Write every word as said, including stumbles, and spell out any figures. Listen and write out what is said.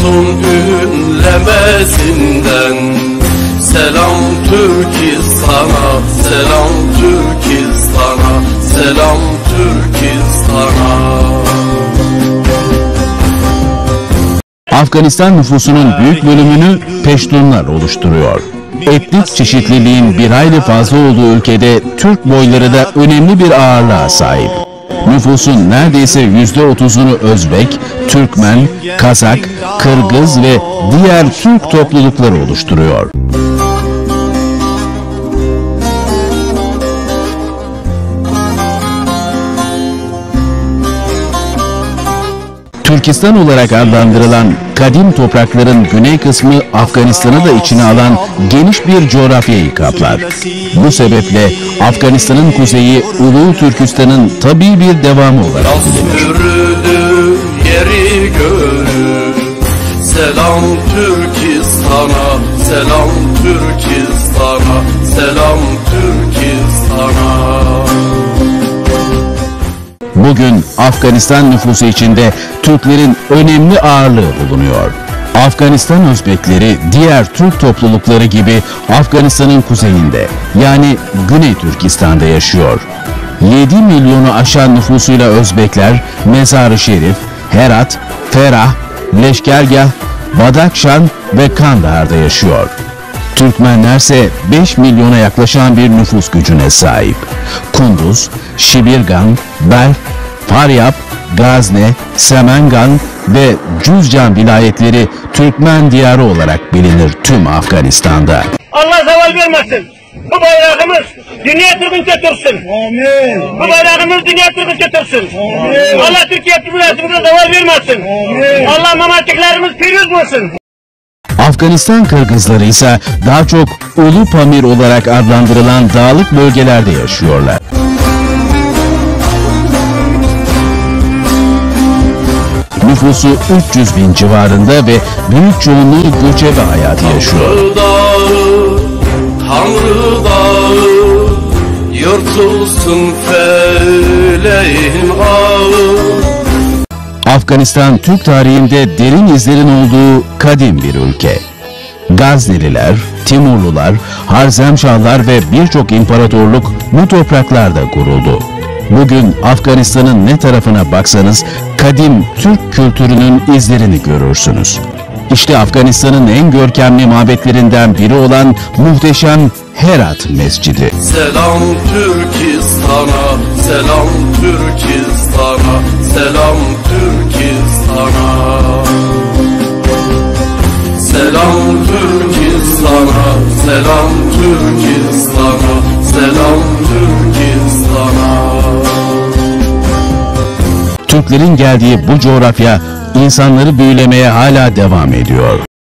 olsun ünlemesinden. Selam Türkistan'a, selam Türkistan'a, selam Türkistan'a. Afganistan nüfusunun büyük bölümünü Peştunlar oluşturuyor. Etnik çeşitliliğin bir hayli fazla olduğu ülkede Türk boyları da önemli bir ağırlığa sahip. Nüfusun neredeyse yüzde otuzunu Özbek, Türkmen, Kazak, Kırgız ve diğer Türk toplulukları oluşturuyor. Türkistan olarak adlandırılan kadim toprakların güney kısmı Afganistan'ı da içine alan geniş bir coğrafyayı kaplar. Bu sebeple Afganistan'ın kuzeyi Ulu Türkistan'ın tabii bir devamı olarak bilinir. Yeri göğü, selam Türkistan'a, selam Türkistan'a, selam Türkistan'a. Bugün Afganistan nüfusu içinde Türklerin önemli ağırlığı bulunuyor. Afganistan Özbekleri diğer Türk toplulukları gibi Afganistan'ın kuzeyinde, yani Güney Türkistan'da yaşıyor. yedi milyonu aşan nüfusuyla Özbekler Mezar-ı Şerif, Herat, Ferah, Leşkergah, Badakşan ve Kandahar'da yaşıyor. Türkmenlerse beş milyona yaklaşan bir nüfus gücüne sahip. Kunduz, Şibirgan, Belh, Faryab, Gazne, Semengan ve Cüzcan vilayetleri Türkmen diyarı olarak bilinir tüm Afganistan'da. Allah zeval vermesin. Bu bayrağımız dünya Türk'ün götürsün. Amin. Bu bayrağımız dünya Türk'ün götürsün. Amin. Allah Türkiye Cumhuriyeti'ne zeval vermesin. Amin. Allah memleketlerimiz pürüz olsun. Afganistan Kırgızları ise daha çok Ulu Pamir olarak adlandırılan dağlık bölgelerde yaşıyorlar. Nüfusu üç yüz bin civarında ve büyük çoğunluğu göçebe hayatı yaşıyor. Tanrı dağı, Tanrı dağı, yırtılsın feleğin ağı. Afganistan Türk tarihinde derin izlerin olduğu kadim bir ülke. Gazneliler, Timurlular, Harzemşahlar ve birçok imparatorluk bu topraklarda kuruldu. Bugün Afganistan'ın ne tarafına baksanız kadim Türk kültürünün izlerini görürsünüz. İşte Afganistan'ın en görkemli mabetlerinden biri olan muhteşem Herat Mescidi. Selam Türkistan'a, selam Türkistan'a, selam Türkistan'a. Selam Türkistan'a, selam Türkistan'a, selam Türkistan'a. Türklerin geldiği bu coğrafya insanları büyülemeye hala devam ediyor.